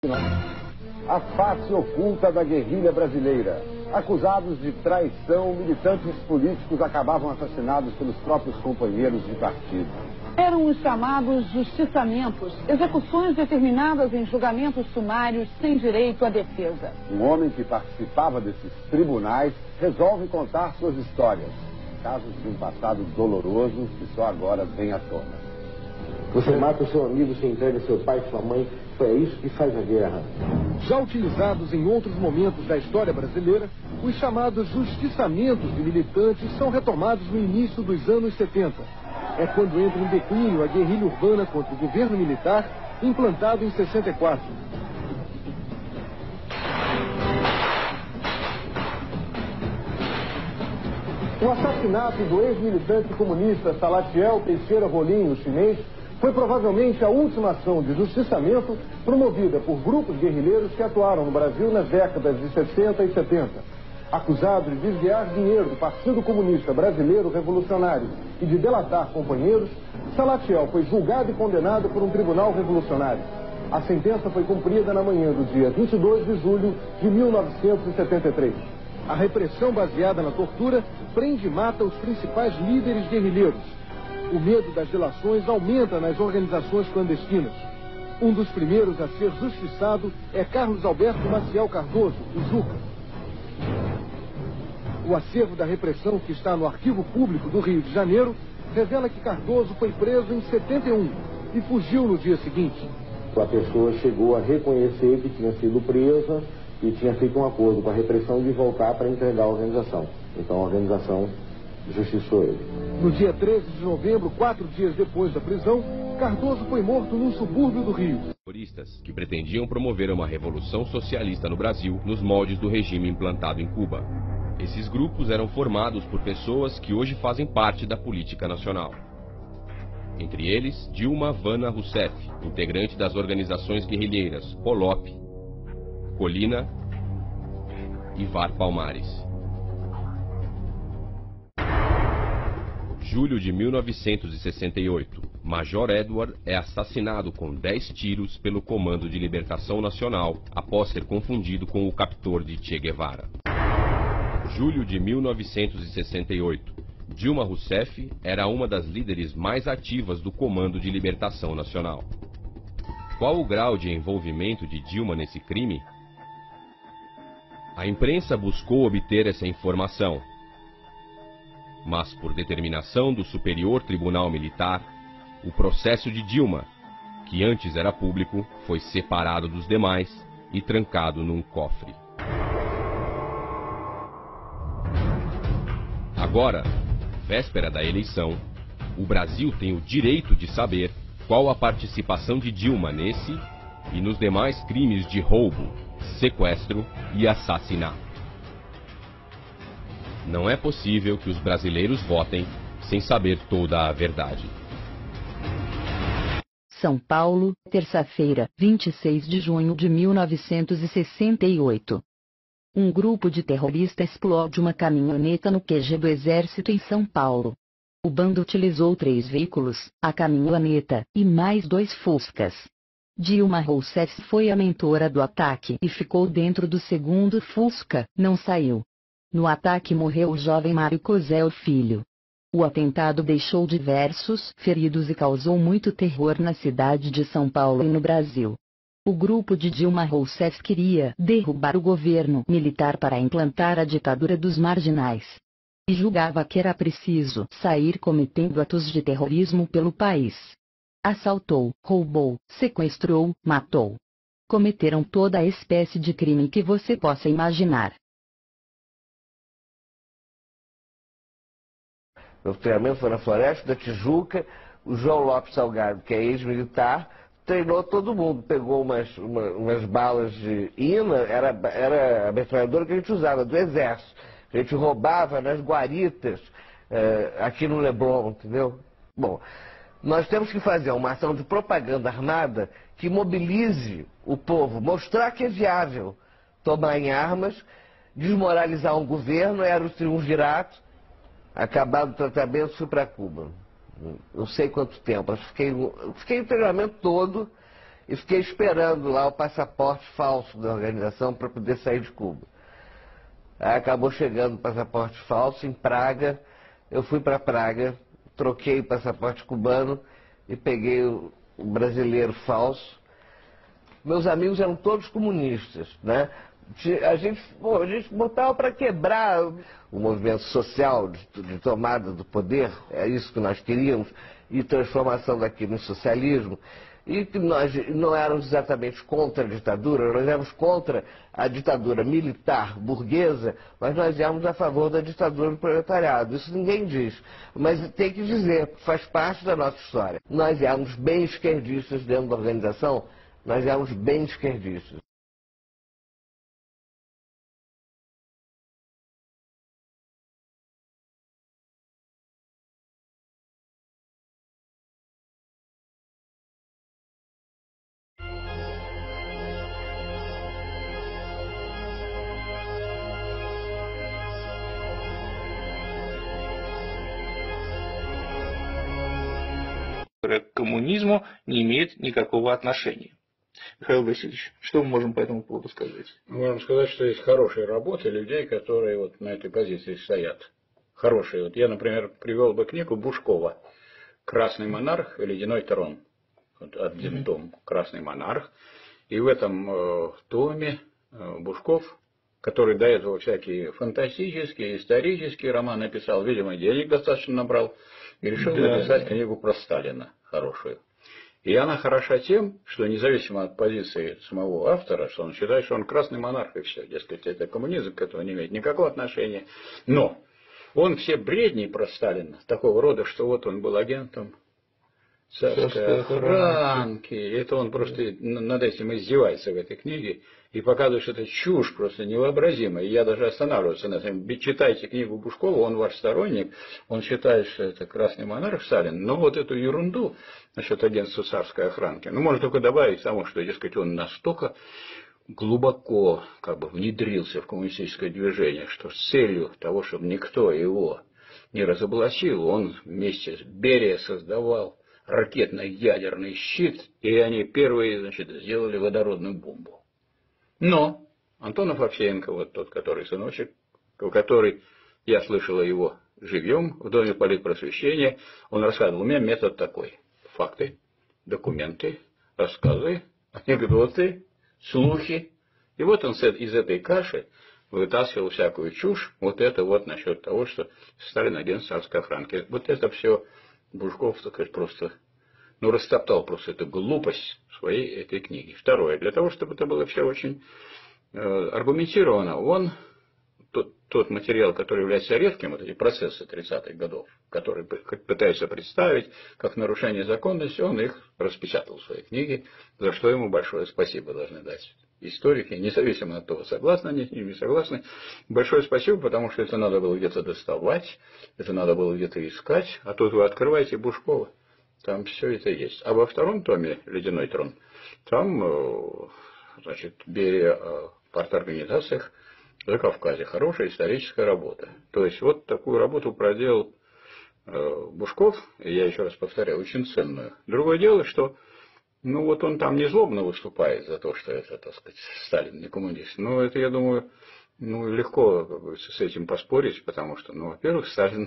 Nacional. A face oculta da guerrilha brasileira. Acusados de traição, militantes políticos acabavam assassinados pelos próprios companheiros de partido. Eram os chamados justiçamentos, execuções determinadas em julgamentos sumários sem direito à defesa. Um homem que participava desses tribunais resolve contar suas histórias. Casos de um passado doloroso que só agora vem à tona. Você mata o seu amigo, você entrega seu pai e sua mãe. É isso que faz a guerra. Já utilizados em outros momentos da história brasileira, os chamados justiçamentos de militantes são retomados no início dos anos 70. É quando entra em declínio a guerrilha urbana contra o governo militar, implantado em 64. O assassinato do ex-militante comunista Salatiel Teixeira Rolim, o chinês, foi provavelmente a última ação de justiçamento promovida por grupos guerrilheiros que atuaram no Brasil nas décadas de 60 e 70. Acusado de desviar dinheiro do Partido Comunista Brasileiro Revolucionário e de delatar companheiros, Salatiel foi julgado e condenado por um tribunal revolucionário. A sentença foi cumprida na manhã do dia 22 de julho de 1973. A repressão baseada na tortura prende e mata os principais líderes guerrilheiros. O medo das delações aumenta nas organizações clandestinas. Um dos primeiros a ser justiçado é Carlos Alberto Maciel Cardoso, o Juca. O acervo da repressão, que está no Arquivo Público do Rio de Janeiro, revela que Cardoso foi preso em 71 e fugiu no dia seguinte. A pessoa chegou a reconhecer que tinha sido presa e tinha feito um acordo com a repressão de voltar para entregar a organização. Então a organização justiçou ele. No dia 13 de novembro, 4 dias depois da prisão, Cardoso foi morto num subúrbio do Rio. Terroristas que pretendiam promover uma revolução socialista no Brasil nos moldes do regime implantado em Cuba. Esses grupos eram formados por pessoas que hoje fazem parte da política nacional. Entre eles, Dilma Havana Rousseff, integrante das organizações guerrilheiras Polop, Colina e VAR Palmares. Julho de 1968, Major Edward é assassinado com 10 tiros pelo Comando de Libertação Nacional após ser confundido com o captor de Che Guevara. Julho de 1968, Dilma Rousseff era uma das líderes mais ativas do Comando de Libertação Nacional. Qual o grau de envolvimento de Dilma nesse crime? A imprensa buscou obter essa informação, mas por determinação do Superior Tribunal Militar, o processo de Dilma, que antes era público, foi separado dos demais e trancado num cofre. Agora, véspera da eleição, o Brasil tem o direito de saber qual a participação de Dilma nesse e nos demais crimes de roubo, sequestro e assassinato. Não é possível que os brasileiros votem sem saber toda a verdade. São Paulo, terça-feira, 26 de junho de 1968. Um grupo de terroristas explode uma caminhoneta no QG do Exército em São Paulo. O bando utilizou 3 veículos, a caminhoneta e mais 2 Fuscas. Dilma Rousseff foi a mentora do ataque e ficou dentro do segundo Fusca, não saiu. No ataque morreu o jovem Mário Cosel Filho. O atentado deixou diversos feridos e causou muito terror na cidade de São Paulo e no Brasil. O grupo de Dilma Rousseff queria derrubar o governo militar para implantar a ditadura dos marginais. E julgava que era preciso sair cometendo atos de terrorismo pelo país. Assaltou, roubou, sequestrou, matou. Cometeram toda a espécie de crime que você possa imaginar. Meu treinamento foi na Floresta da Tijuca. O João Lopes Salgado, que é ex-militar, treinou todo mundo. Pegou umas balas de INA, era a metralhadora que a gente usava, do Exército. A gente roubava nas guaritas, aqui no Leblon, entendeu? Bom, nós temos que fazer uma ação de propaganda armada que mobilize o povo, mostrar que é viável tomar em armas, desmoralizar um governo. Era o triunvirato. Acabado o tratamento, fui para Cuba. Não sei quanto tempo. Fiquei o treinamento todo e fiquei esperando lá o passaporte falso da organização para poder sair de Cuba. Aí acabou chegando o passaporte falso em Praga, eu fui para Praga, troquei o passaporte cubano e peguei o brasileiro falso. Meus amigos eram todos comunistas, né? A gente botava para quebrar o movimento social de tomada do poder, é isso que nós queríamos, e transformação daquilo em socialismo. E que nós não éramos exatamente contra a ditadura, nós éramos contra a ditadura militar burguesa, mas nós éramos a favor da ditadura do proletariado. Isso ninguém diz, mas tem que dizer, faz parte da nossa história. Nós éramos bem esquerdistas dentro da organização, nós éramos bem esquerdistas. К коммунизму не имеет никакого отношения. Михаил Васильевич, что мы можем по этому поводу сказать? Можно сказать, что есть хорошие работы людей, которые вот на этой позиции стоят. Хорошие. Вот я, например, привел бы книгу Бушкова «Красный монарх и ледяной трон». Вот один том «Красный монарх». И в этом томе Бушков, который до этого всякие фантастические, исторические романы написал, видимо, денег достаточно набрал, и решил написать книгу про Сталина хорошую. И она хороша тем, что независимо от позиции самого автора, что он считает, что он красный монарх и все, дескать, это коммунизм, к этому не имеет никакого отношения. Но он все бредни про Сталина такого рода, что вот он был агентом царской охранки. Это он просто над этим издевается в этой книге и показывает, что это чушь просто невообразимая. И я даже останавливаюсь на этом. Читайте книгу Бушкова, он ваш сторонник, он считает, что это красный монарх Сталин. Но вот эту ерунду насчет агентства царской охранки, ну, можно только добавить тому, что, дескать, он настолько глубоко как бы внедрился в коммунистическое движение, что с целью того, чтобы никто его не разоблачил, он вместе с Берия создавал ракетно-ядерный щит, и они первые, значит, сделали водородную бомбу. Но Антонов Овсеенко, вот тот, который сыночек, который, я слышал его живьем в Доме политпросвещения, он рассказывал, у меня метод такой: факты, документы, рассказы, анекдоты, слухи. И вот он из этой каши вытаскивал всякую чушь, вот это вот насчет того, что Сталин агент царской охранки. Вот это все Бушков, так сказать, просто, ну, растоптал просто эту глупость в своей этой книге. Второе, для того, чтобы это было все очень аргументировано, он, тот материал, который является редким, вот эти процессы 30-х годов, которые пытаются представить как нарушение законности, он их распечатал в своей книге, за что ему большое спасибо должны дать историки, независимо от того, согласны они с ним, не согласны. Большое спасибо, потому что это надо было где-то доставать, это надо было где-то искать, а тут вы открываете Бушкова, там все это есть. А во втором томе «Ледяной трон», там, значит, Берия о парторганизациях за Кавказе. Хорошая историческая работа. То есть вот такую работу проделал Бушков, и я еще раз повторяю, очень ценную. Другое дело, что ну вот он там не злобно выступает за то, что это, так сказать, Сталин не коммунист. Но это, я думаю, ну легко, как говорится, с этим поспорить, потому что, ну, во-первых, Сталин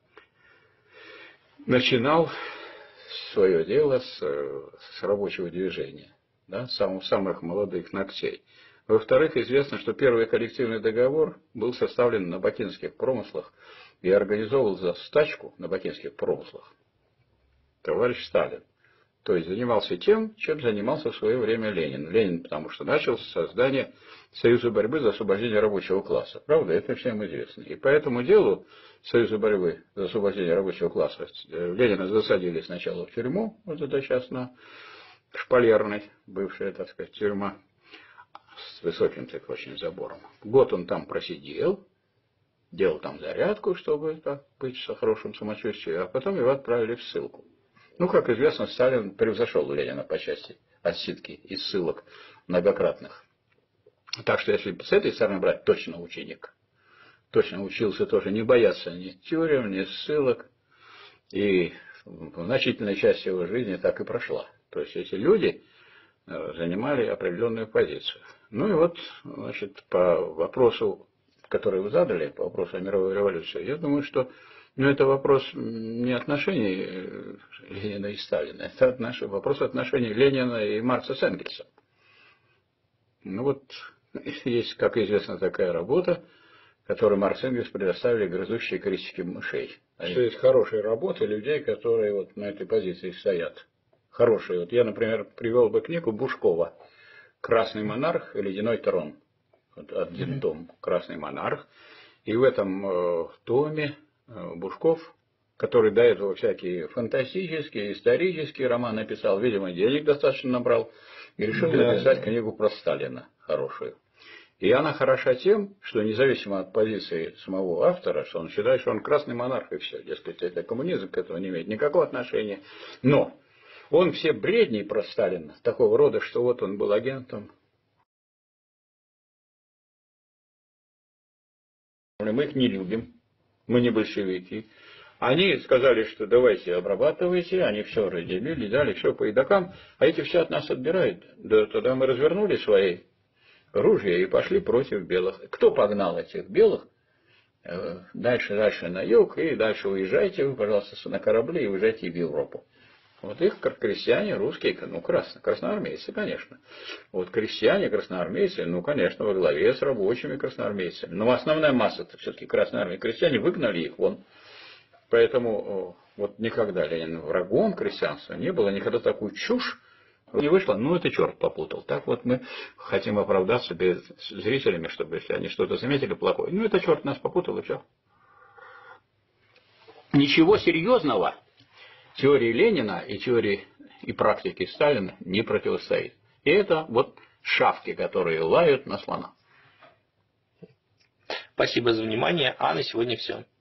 начинал свое дело с рабочего движения, да, с самых молодых ногтей. Во-вторых, известно, что первый коллективный договор был составлен на бакинских промыслах и организовал за стачку на бакинских промыслах товарищ Сталин. То есть занимался тем, чем занимался в свое время Ленин. Ленин, потому что начал с создания Союза борьбы за освобождение рабочего класса. Правда, это всем известно. И по этому делу Союза борьбы за освобождение рабочего класса Ленина засадили сначала в тюрьму, вот это сейчас на Шпалерной, бывшая, так сказать, тюрьма, с высоким так очень забором. Год он там просидел, делал там зарядку, чтобы так быть в хорошем самочувствии, а потом его отправили в ссылку. Ну, как известно, Сталин превзошел Ленина по части отсидки и ссылок многократных. Так что, если с этой стороны брать, точно ученик. Точно учился тоже не бояться ни тюрем, ни ссылок. И значительная часть его жизни так и прошла. То есть эти люди, занимали определенную позицию. Ну и вот, значит, по вопросу, который вы задали, по вопросу о мировой революции, я думаю, что это вопрос не отношений Ленина и Сталина, это вопрос отношений Ленина и Маркса с Энгельсом. Ну вот, есть, как известно, такая работа, которую Маркс и Энгельс предоставили грызущие крестики мышей. Что есть хорошие работы людей, которые вот на этой позиции стоят. Хорошие. Вот я, например, привел бы книгу Бушкова «Красный монарх и ледяной трон». Вот один том «Красный монарх». И в этом томе Бушков, который до этого всякие фантастические, исторические романы написал, видимо, денег достаточно набрал, и решил написать книгу про Сталина хорошую. И она хороша тем, что независимо от позиции самого автора, что он считает, что он красный монарх и все, дескать, это коммунизм, к этому не имеет никакого отношения. Но он все бредни про Сталина такого рода, что вот он был агентом. Мы их не любим, мы не большевики. Они сказали, что давайте обрабатывайте, они все разделили, дали все по едокам, а эти все от нас отбирают. Да тогда мы развернули свои ружья и пошли против белых. Кто погнал этих белых? Дальше на юг, и дальше уезжайте вы, пожалуйста, на корабле и уезжайте в Европу. Вот их крестьяне русские, ну, красноармейцы, конечно. Вот крестьяне, красноармейцы, ну, конечно, во главе с рабочими красноармейцами. Но основная масса-то все-таки красноармейцы. Крестьяне выгнали их вон. Поэтому вот никогда Ленин врагом крестьянства не было, никогда такую чушь не вышло. Ну, это черт попутал. Так вот мы хотим оправдаться перед зрителями, чтобы если они что-то заметили плохое. Ну, это черт нас попутал, и все. Ничего серьезного теории Ленина и теории и практики Сталина не противостоит. И это вот шавки, которые лают на слона. Спасибо за внимание, а на сегодня все.